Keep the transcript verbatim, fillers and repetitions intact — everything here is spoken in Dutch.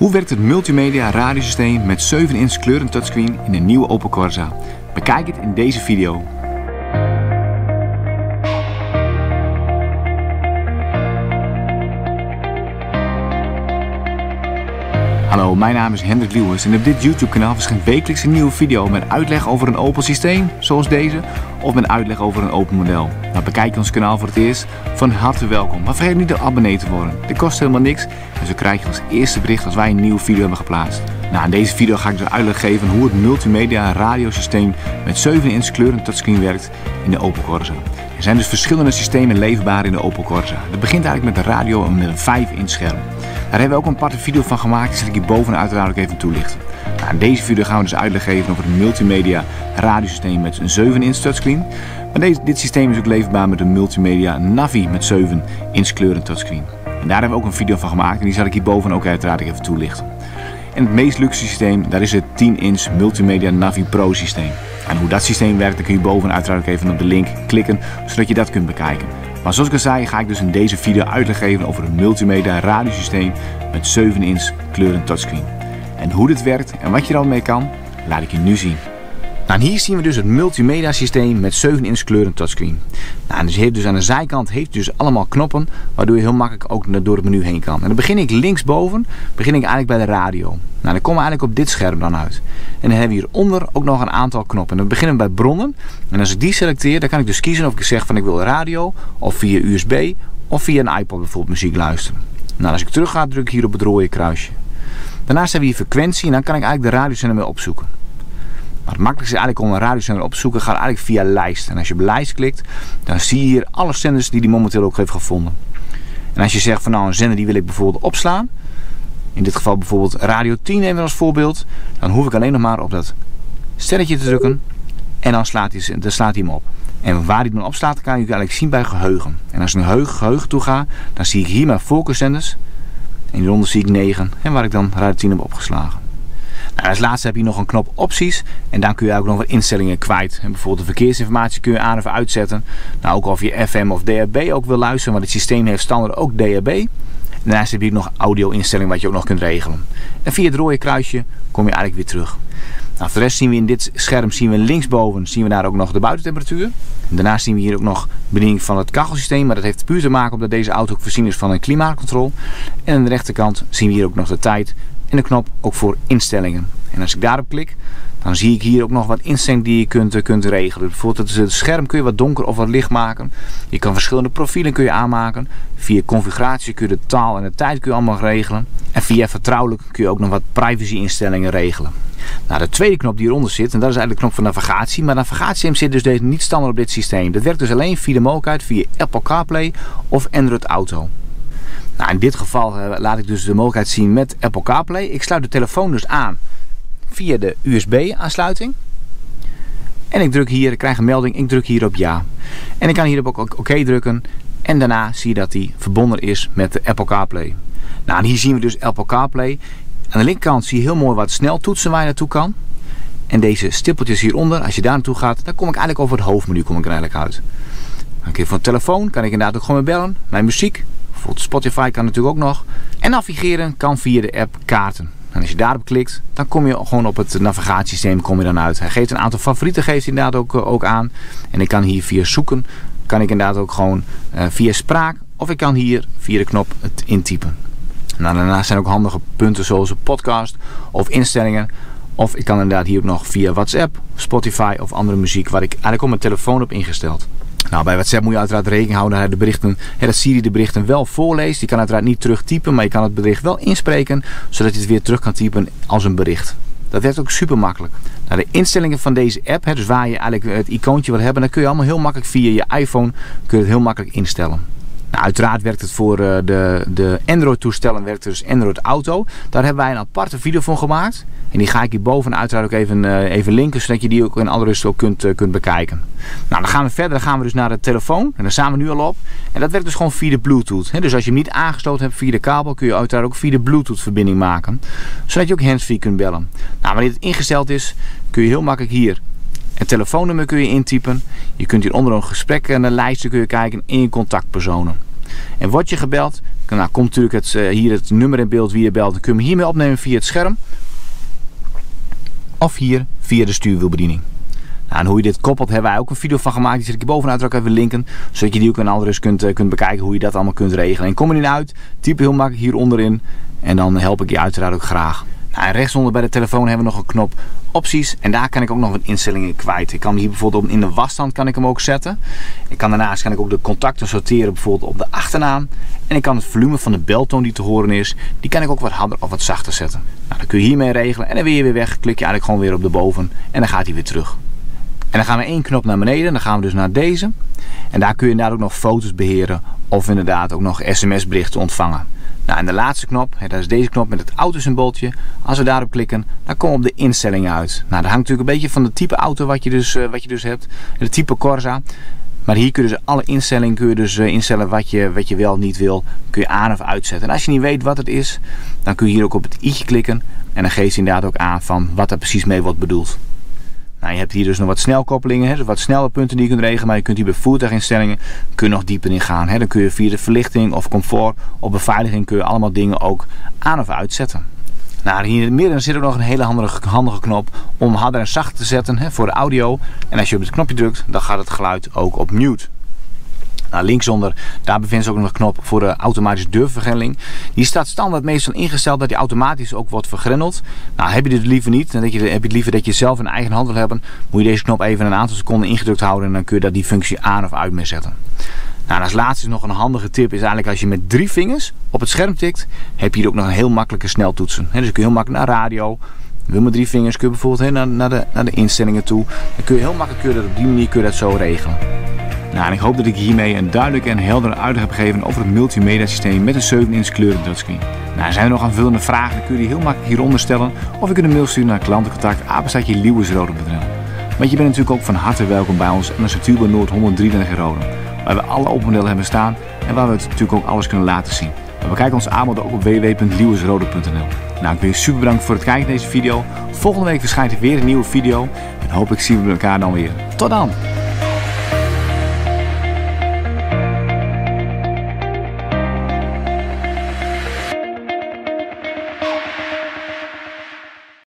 Hoe werkt het multimedia radiosysteem met zeven inch kleur- en touchscreen in een nieuwe Opel Corsa? Bekijk het in deze video. Hallo, mijn naam is Hendrik Lewis en op dit YouTube kanaal verschijnt wekelijks een nieuwe video met uitleg over een Opel systeem, zoals deze, of met uitleg over een Opel model. Nou, bekijk je ons kanaal voor het eerst, van harte welkom. Maar vergeet niet de abonnee te worden. Dit kost helemaal niks en zo krijg je als eerste bericht als wij een nieuwe video hebben geplaatst. Nou, in deze video ga ik dus uitleg geven hoe het multimedia radiosysteem met zeven inch kleur- en touchscreen werkt in de Opel Corsa. Er zijn dus verschillende systemen leverbaar in de Opel Corsa. Het begint eigenlijk met de radio en met een vijf inch scherm. Daar hebben we ook een aparte video van gemaakt, die zal ik hier boven uiteraard ook even toelichten. Nou, in deze video gaan we dus uitleg geven over het multimedia radiosysteem met een zeven inch touchscreen. Maar deze, dit systeem is ook leverbaar met een multimedia Navi met zeven inch kleur- en touchscreen. En daar hebben we ook een video van gemaakt en die zal ik hier boven ook uiteraard even toelichten. En het meest luxe systeem, daar is het tien inch multimedia Navi Pro systeem. En hoe dat systeem werkt, dan kun je boven uiteraard ook even op de link klikken, zodat je dat kunt bekijken. Maar zoals ik al zei, ga ik dus in deze video uitleg geven over het multimedia radiosysteem met zeven inch kleur- en touchscreen. En hoe dit werkt en wat je er al mee kan, laat ik je nu zien. Nou, en hier zien we dus het multimedia systeem met zeven inch kleur- en touchscreen. Nou, en dus, heeft dus aan de zijkant heeft dus allemaal knoppen, waardoor je heel makkelijk ook door het menu heen kan. En dan begin ik linksboven, begin ik eigenlijk bij de radio. Nou, dan komen we eigenlijk op dit scherm dan uit. En dan hebben we hieronder ook nog een aantal knoppen. En dan beginnen we bij bronnen. En als ik die selecteer, dan kan ik dus kiezen of ik zeg van ik wil radio, of via U S B, of via een iPod bijvoorbeeld muziek luisteren. Nou, als ik terug ga, druk ik hier op het rode kruisje. Daarnaast hebben we hier frequentie en dan kan ik eigenlijk de radiozender mee opzoeken. Maar het makkelijkste is eigenlijk om een radiozender op te zoeken, gaat eigenlijk via lijst. En als je op lijst klikt, dan zie je hier alle zenders die hij momenteel ook heeft gevonden. En als je zegt van nou een zender die wil ik bijvoorbeeld opslaan, in dit geval bijvoorbeeld radio tien nemen we als voorbeeld, dan hoef ik alleen nog maar op dat sterretje te drukken en dan slaat hij, dan slaat hij hem op. En waar hij dan opslaat, kan je eigenlijk zien bij geheugen. En als ik naar geheugen toe ga, dan zie ik hier mijn voorkeurzenders. En hieronder zie ik negen en waar ik dan radio tien heb opgeslagen. Nou, als laatste heb je nog een knop opties en dan kun je ook nog wat instellingen kwijt. En bijvoorbeeld de verkeersinformatie kun je aan of uitzetten. Nou, ook of je F M of D A B ook wil luisteren, want het systeem heeft standaard ook D A B. En daarnaast heb je nog audio instellingen wat je ook nog kunt regelen. En via het rode kruisje kom je eigenlijk weer terug. Nou, voor de rest zien we in dit scherm zien we linksboven zien we daar ook nog de buitentemperatuur. En daarnaast zien we hier ook nog bediening van het kachelsysteem, maar dat heeft puur te maken omdat deze auto ook voorzien is van een klimaatcontrole. En aan de rechterkant zien we hier ook nog de tijd en de knop ook voor instellingen. En als ik daarop klik, dan zie ik hier ook nog wat instellingen die je kunt, kunt regelen. Bijvoorbeeld het scherm kun je wat donker of wat licht maken. Je kan verschillende profielen kun je aanmaken. Via configuratie kun je de taal en de tijd kun je allemaal regelen. En via vertrouwelijk kun je ook nog wat privacy instellingen regelen. Nou, de tweede knop die hieronder zit, en dat is eigenlijk de knop van navigatie. Maar navigatie zit dus deze niet standaard op dit systeem. Dat werkt dus alleen via de mogelijkheid via Apple CarPlay of Android Auto. Nou, in dit geval uh, laat ik dus de mogelijkheid zien met Apple CarPlay. Ik sluit de telefoon dus aan via de U S B aansluiting. En ik druk hier, ik krijg een melding, ik druk hier op ja. En ik kan hier op oké drukken. En daarna zie je dat hij verbonden is met de Apple CarPlay. Nou, en hier zien we dus Apple CarPlay. Aan de linkerkant zie je heel mooi wat sneltoetsen waar je naartoe kan. En deze stippeltjes hieronder, als je daar naartoe gaat, dan kom ik eigenlijk over het hoofdmenu kom ik er eigenlijk uit. Dan kun je van de telefoon, kan ik inderdaad ook gewoon mee bellen. Mijn muziek, bijvoorbeeld Spotify kan natuurlijk ook nog. En navigeren kan via de app kaarten. En als je daarop klikt, dan kom je gewoon op het navigatiesysteem kom je dan uit. Hij geeft een aantal favorieten geeft hij inderdaad ook, ook aan. En ik kan hier via zoeken, kan ik inderdaad ook gewoon uh, via spraak. Of ik kan hier via de knop het intypen. Nou, daarnaast zijn ook handige punten zoals een podcast of instellingen. Of ik kan inderdaad hier ook nog via WhatsApp, Spotify of andere muziek waar ik eigenlijk op mijn telefoon heb ingesteld. Nou, bij WhatsApp moet je uiteraard rekening houden dat, de berichten, hè, dat Siri de berichten wel voorleest. Je kan uiteraard niet terugtypen, maar je kan het bericht wel inspreken, zodat je het weer terug kan typen als een bericht. Dat werkt ook super makkelijk. Nou, de instellingen van deze app, hè, dus waar je eigenlijk het icoontje wil hebben, dan kun je allemaal heel makkelijk via je iPhone kun je het heel makkelijk instellen. Nou, uiteraard werkt het voor uh, de, de Android toestellen, werkt dus Android Auto. Daar hebben wij een aparte video van gemaakt. En die ga ik hierboven uiteraard ook even, uh, even linken, zodat je die ook in alle rust ook kunt, uh, kunt bekijken. Nou, dan gaan we verder. Dan gaan we dus naar de telefoon. En daar staan we nu al op. En dat werkt dus gewoon via de Bluetooth. He, dus als je hem niet aangesloten hebt via de kabel, kun je uiteraard ook via de Bluetooth verbinding maken. Zodat je ook handsfree kunt bellen. Nou, wanneer het ingesteld is, kun je heel makkelijk hier het telefoonnummer kun je intypen. Je kunt hier onder een gesprek en een lijstje kun je kijken in je contactpersonen. En word je gebeld, Nou, komt natuurlijk het, uh, hier het nummer in beeld wie je belt. Dan kun je hem hiermee opnemen via het scherm. Of hier via de stuurwielbediening. Nou, en hoe je dit koppelt hebben wij ook een video van gemaakt. Die zet ik hier bovenuit ook even linken. Zodat je die ook in andere kunt, uh, kunt bekijken hoe je dat allemaal kunt regelen. En kom er niet uit, type heel makkelijk hier onderin. En dan help ik je uiteraard ook graag. Nou, en rechtsonder bij de telefoon hebben we nog een knop opties. En daar kan ik ook nog wat instellingen kwijt. Ik kan hier bijvoorbeeld in de wasstand kan ik hem ook zetten. Ik kan daarnaast kan ik ook de contacten sorteren bijvoorbeeld op de achternaam. En ik kan het volume van de beltoon die te horen is, die kan ik ook wat harder of wat zachter zetten. Nou, dan kun je hiermee regelen. En dan weer je weer weg. Klik je eigenlijk gewoon weer op de boven. En dan gaat hij weer terug. En dan gaan we één knop naar beneden. Dan gaan we dus naar deze. En daar kun je inderdaad ook nog foto's beheren. Of inderdaad ook nog sms berichten ontvangen. Nou, en de laatste knop, dat is deze knop met het autosymbooltje. Als we daarop klikken, dan komen we op de instellingen uit. Nou, dat hangt natuurlijk een beetje van het type auto wat je dus, uh, wat je dus hebt. Het type Corsa. Maar hier kun je dus alle instellingen kun je dus uh, instellen wat je, wat je wel niet wil. Kun je aan of uitzetten. En als je niet weet wat het is, dan kun je hier ook op het i'tje klikken. En dan geeft hij inderdaad ook aan van wat er precies mee wordt bedoeld. Nou, je hebt hier dus nog wat snelkoppelingen, hè, dus wat snelle punten die je kunt regelen, maar je kunt hier bij voertuiginstellingen kun je nog dieper in gaan. Hè. Dan kun je via de verlichting of comfort of beveiliging kun je allemaal dingen ook aan of uitzetten. Nou, hier in het midden zit ook nog een hele handige, handige knop om harder en zachter te zetten, hè, voor de audio. En als je op het knopje drukt, dan gaat het geluid ook op mute. Nou, linksonder, daar bevindt zich ook nog een knop voor de automatische deurvergrendeling. Die staat standaard meestal ingesteld dat die automatisch ook wordt vergrendeld. Nou, heb je dit liever niet, dan heb je het liever dat je zelf in eigen hand wil hebben, moet je deze knop even een aantal seconden ingedrukt houden en dan kun je daar die functie aan of uit mee zetten. Nou, en als laatste is nog een handige tip, is eigenlijk als je met drie vingers op het scherm tikt, heb je hier ook nog een heel makkelijke sneltoetsen. He, dus je kun je heel makkelijk naar radio. Wil met drie vingers kun je bijvoorbeeld he, naar, naar, de, naar de instellingen toe. Dan kun je heel makkelijk kun je dat op die manier kun je dat zo regelen. Nou, en ik hoop dat ik hiermee een duidelijke en heldere uitleg heb gegeven over het multimedia systeem met een zeven inch kleuren touchscreen. Nou, zijn er nog aanvullende vragen, dan kun je die heel makkelijk hieronder stellen. Of je kunt een mail sturen naar klantencontact apenstaartje leeuwisrode punt n l. Want je bent natuurlijk ook van harte welkom bij ons aan de Natuurbaan Noord honderddrieëntwintig in Roden. Waar we alle open modellen hebben staan en waar we het natuurlijk ook alles kunnen laten zien. We bekijken ons aanbod ook op w w w punt leeuwisrode punt n l. Nou, ik wil je super bedanken voor het kijken naar deze video. Volgende week verschijnt er weer een nieuwe video. En hopelijk zien we elkaar dan weer. Tot dan!